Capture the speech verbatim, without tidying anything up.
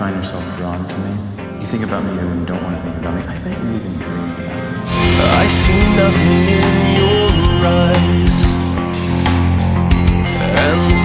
find yourself drawn to me? You think about me even when you don't want to think about me. I bet you even dream about me. I see nothing in your eyes, and